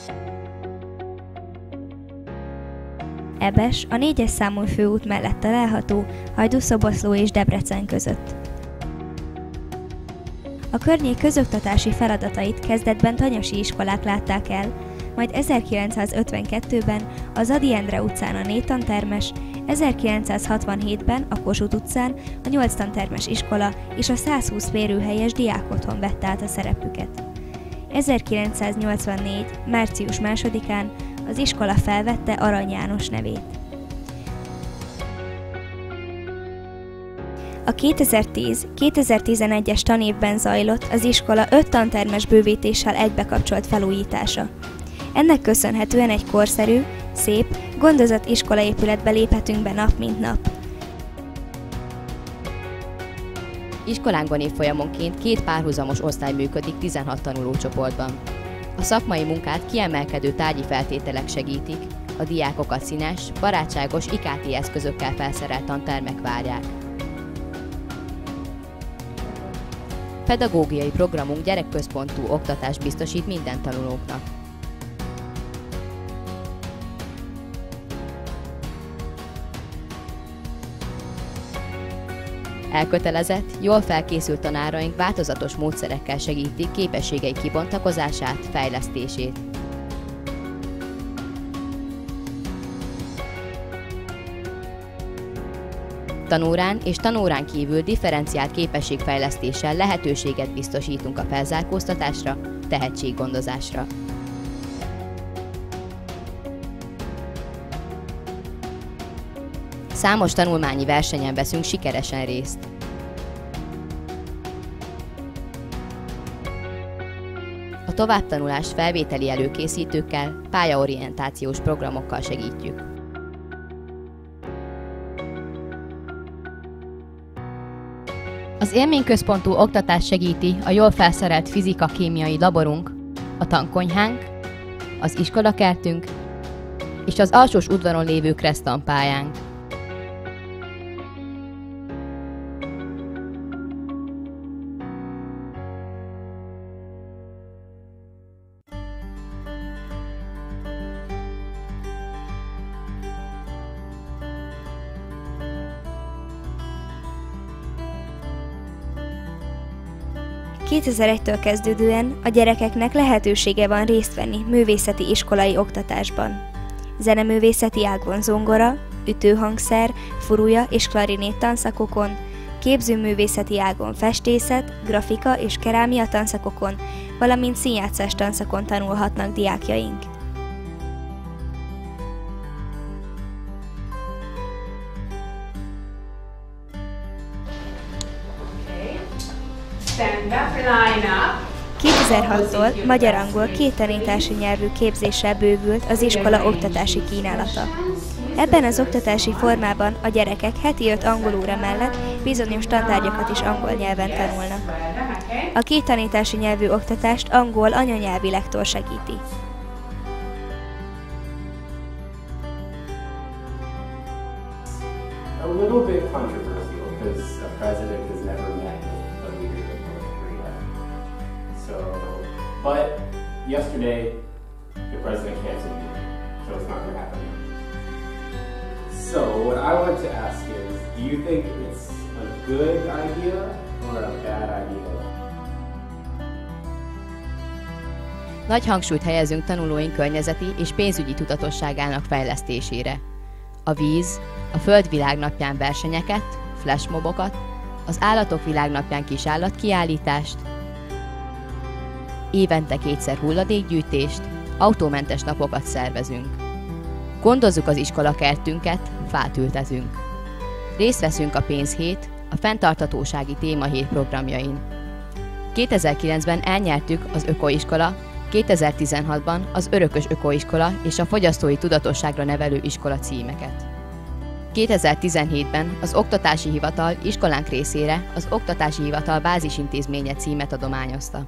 Ebes a 4-es számú főút mellett található Hajdú-Szoboszló és Debrecen között. A környék közoktatási feladatait kezdetben tanyasi iskolák látták el, majd 1952-ben az Ady Endre utcán a 4 tantermes, 1967-ben a Kossuth utcán a 8 tantermes iskola és a 120 férőhelyes diákotthon vette át a szerepüket. 1984. március 2-án az iskola felvette Arany János nevét. A 2010-2011-es tanévben zajlott az iskola 5 tantermes bővítéssel egybekapcsolt felújítása. Ennek köszönhetően egy korszerű, szép, gondozott iskolaépületbe léphetünk be nap mint nap. Iskolánkban évfolyamonként 2 párhuzamos osztály működik 16 tanulócsoportban. A szakmai munkát kiemelkedő tárgyi feltételek segítik, a diákokat színes, barátságos IKT eszközökkel felszerelt tantermek várják. Pedagógiai programunk gyerekközpontú oktatást biztosít minden tanulóknak. Elkötelezett, jól felkészült tanáraink változatos módszerekkel segítik képességeik kibontakozását, fejlesztését. Tanórán és tanórán kívül differenciált képességfejlesztéssel lehetőséget biztosítunk a felzárkóztatásra, tehetséggondozásra. Számos tanulmányi versenyen veszünk sikeresen részt. A továbbtanulást felvételi előkészítőkkel, pályaorientációs programokkal segítjük. Az élményközpontú oktatást segíti a jól felszerelt fizika-kémiai laborunk, a tankonyhánk, az iskolakertünk és az alsós udvaron lévő kressztanpályánk. ...2001-től kezdődően a gyerekeknek lehetősége van részt venni művészeti iskolai oktatásban. Zeneművészeti ágon zongora, ütőhangszer, furúja és klarinét tanszakokon, képzőművészeti ágon festészet, grafika és kerámia tanszakokon, valamint színjátszás tanszakon tanulhatnak diákjaink. Stand up, line up. 2006-tól magyar-angol 2 tanítási nyelvű képzéssel bővült az iskola oktatási kínálata. Ebben az oktatási formában a gyerekek heti 5 angol óra mellett bizonyos tantárgyakat is angol nyelven tanulnak. A 2 tanítási nyelvű oktatást angol anyanyelvi lektor segíti. A little bit controversial because a president has never met a leader of North Korea. So, but yesterday the president canceled the meeting, so it's not going to happen. So, what I want to ask is, do you think it's a good idea or a bad idea? Nagy hangsúlyt helyezünk tanulóink környezeti és pénzügyi tudatosságának fejlesztésére. A víz, a Föld világnapján versenyeket, flashmobokat, az Állatok világnapján kisállatkiállítást, évente 2-szer hulladékgyűjtést, autómentes napokat szervezünk. Gondozzuk az iskolakertünket, fát ültetünk. Részt veszünk a pénzhét, a fenntarthatósági témahét programjain. 2009-ben elnyertük az Ökoiskola, 2016-ban az Örökös Ökoiskola és a Fogyasztói Tudatosságra nevelő iskola címeket. 2017-ben az Oktatási Hivatal iskolánk részére az Oktatási Hivatal bázisintézménye címet adományozta.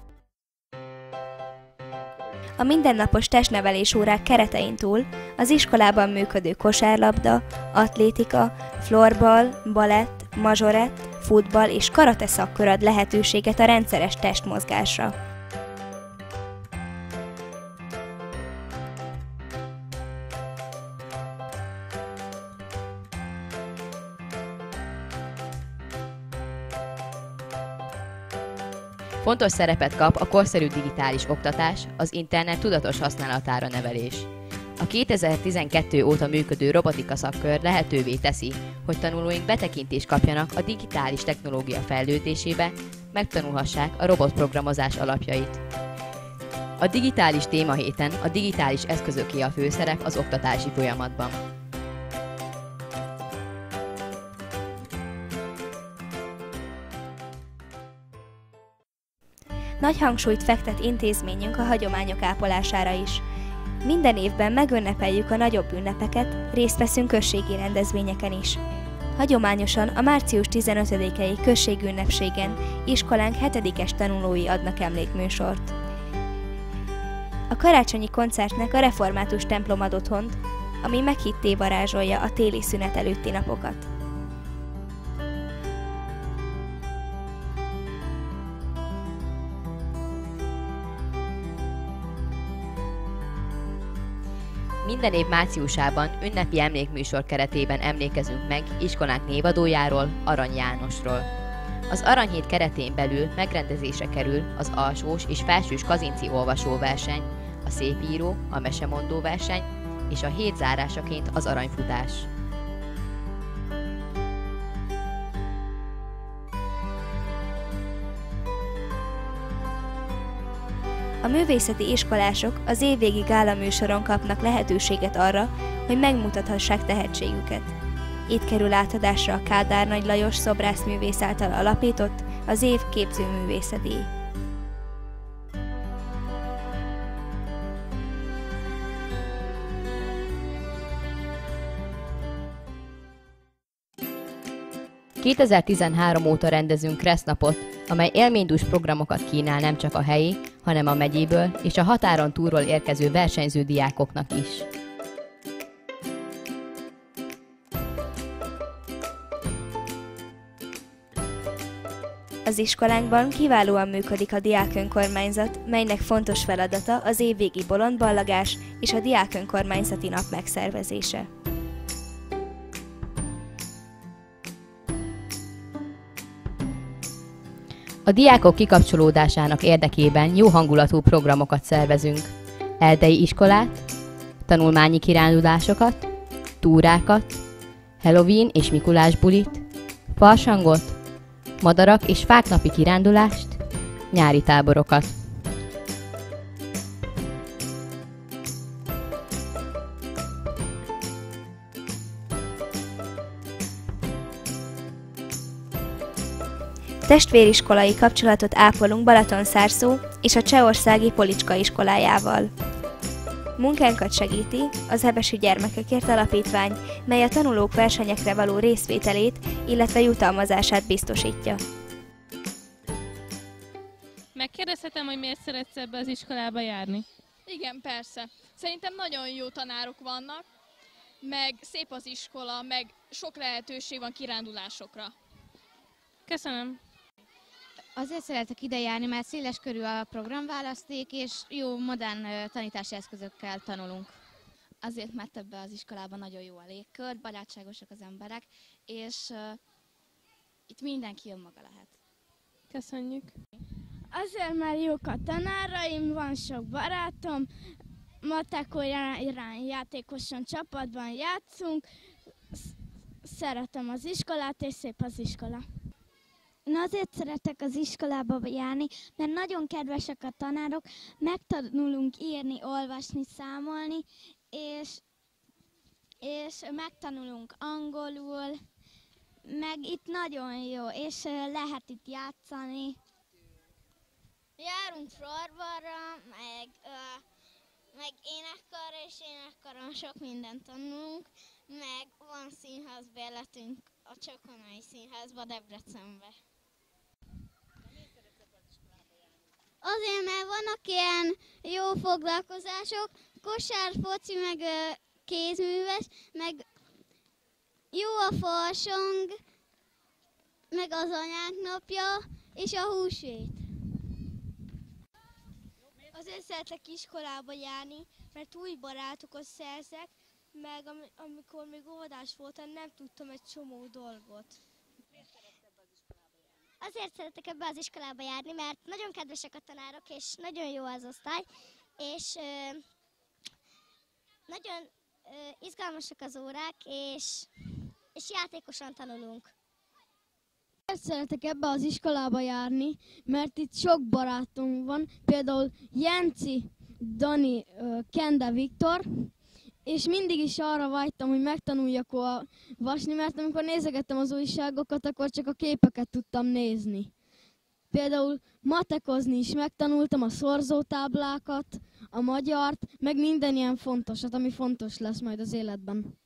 A mindennapos testnevelés órák keretein túl az iskolában működő kosárlabda, atlétika, florball, balett, mazsorett, futball és karate szakkör ad lehetőséget a rendszeres testmozgásra. Fontos szerepet kap a korszerű digitális oktatás, az internet tudatos használatára nevelés. A 2012 óta működő robotika szakkör lehetővé teszi, hogy tanulóink betekintést kapjanak a digitális technológia fejlődésébe, megtanulhassák a robotprogramozás alapjait. A digitális témahéten a digitális eszközöké a főszerep az oktatási folyamatban. Nagy hangsúlyt fektet intézményünk a hagyományok ápolására is. Minden évben megünnepeljük a nagyobb ünnepeket, részt veszünk községi rendezvényeken is. Hagyományosan a március 15-i községünnepségen iskolánk 7-es tanulói adnak emlékműsort. A karácsonyi koncertnek a református templom ad otthont, ami meghitté varázsolja a téli szünet előtti napokat. Minden év márciusában ünnepi emlékműsor keretében emlékezünk meg iskolánk névadójáról, Arany Jánosról. Az Aranyhét keretén belül megrendezésre kerül az alsós és felsős kazinci olvasóverseny, a szépíró, a mesemondó verseny és a hét zárásaként az aranyfutás. A művészeti iskolások az évvégi gálaműsoron kapnak lehetőséget arra, hogy megmutathassák tehetségüket. Itt kerül átadásra a Kádár Nagy Lajos szobrászművész által alapított az év képzőművészedíj. ...2013 óta rendezünk Kresznapot, amely élménydús programokat kínál nem csak a helyi, hanem a megyéből és a határon túlról érkező versenyző diákoknak is. Az iskolánkban kiválóan működik a diákönkormányzat, melynek fontos feladata az évvégi bolondballagás és a diákönkormányzati nap megszervezése. A diákok kikapcsolódásának érdekében jó hangulatú programokat szervezünk. Erdei iskolát, tanulmányi kirándulásokat, túrákat, Halloween és Mikulás bulit, farsangot, madarak és fák napi kirándulást, nyári táborokat. Testvériskolai kapcsolatot ápolunk Balatonszárszó és a csehországi Policska iskolájával. Munkánkat segíti az Hevesi Gyermekekért Alapítvány, mely a tanulók versenyekre való részvételét, illetve jutalmazását biztosítja. Megkérdezhetem, hogy miért szeretsz ebbe az iskolába járni? Igen, persze. Szerintem nagyon jó tanárok vannak, meg szép az iskola, meg sok lehetőség van kirándulásokra. Köszönöm. Azért szeretek ide járni, mert széles körű a programválaszték, és jó modern tanítási eszközökkel tanulunk. Azért, mert ebben az iskolában nagyon jó a légkör, barátságosak az emberek, és itt mindenki önmaga lehet. Köszönjük. Azért, mert jók a tanáraim, van sok barátom, matek olyan játékosan csapatban játszunk, szeretem az iskolát, és szép az iskola. Én azért szeretek az iskolába járni, mert nagyon kedvesek a tanárok, megtanulunk írni, olvasni, számolni, és megtanulunk angolul, meg itt nagyon jó, és lehet itt játszani. Járunk florbalra, meg énekkarra, és énekkaron sok mindent tanulunk, meg van színházbérletünk a Csokonai Színházba Debrecenbe. Azért, mert vannak ilyen jó foglalkozások, kosár, foci, meg kézműves, meg jó a farsang, meg az anyák napja, és a húsvét. Azért szeretek iskolába járni, mert új barátokat szerzek, meg amikor még óvodás voltam, nem tudtam egy csomó dolgot. Azért szeretek ebbe az iskolába járni, mert nagyon kedvesek a tanárok, és nagyon jó az osztály, és nagyon izgalmasak az órák, és játékosan tanulunk. Azért szeretek ebbe az iskolába járni, mert itt sok barátunk van, például Jenci, Dani, Kende, Viktor, és mindig is arra vágytam, hogy megtanuljak olvasni, mert amikor nézegettem az újságokat, akkor csak a képeket tudtam nézni. Például matekozni is megtanultam, a szorzótáblákat, a magyart, meg minden ilyen fontosat, ami fontos lesz majd az életben.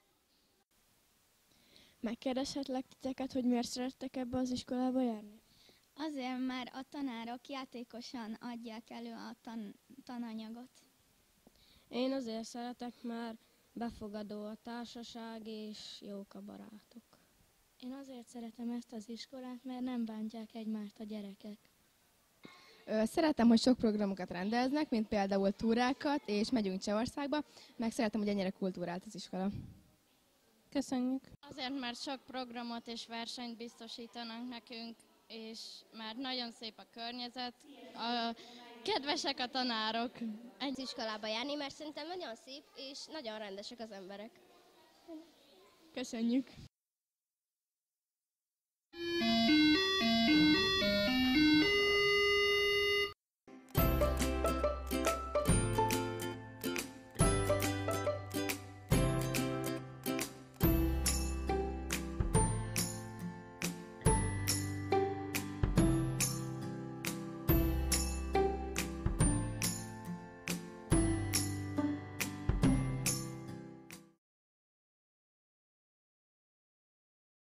Megkérdezhetlek titeket, hogy miért szerettek ebbe az iskolába járni? Azért, mert a tanárok játékosan adják elő a tananyagot. Én azért szeretek, mert befogadó a társaság és jók a barátok. Én azért szeretem ezt az iskolát, mert nem bántják egymást a gyerekek. Szeretem, hogy sok programokat rendeznek, mint például túrákat, és megyünk Csehországba, meg szeretem, hogy ennyire kultúrált az iskola. Köszönjük! Azért, mert sok programot és versenyt biztosítanak nekünk, és már nagyon szép a környezet, kedvesek a tanárok. Egy iskolába járni, mert szerintem nagyon szép, és nagyon rendesek az emberek. Köszönjük!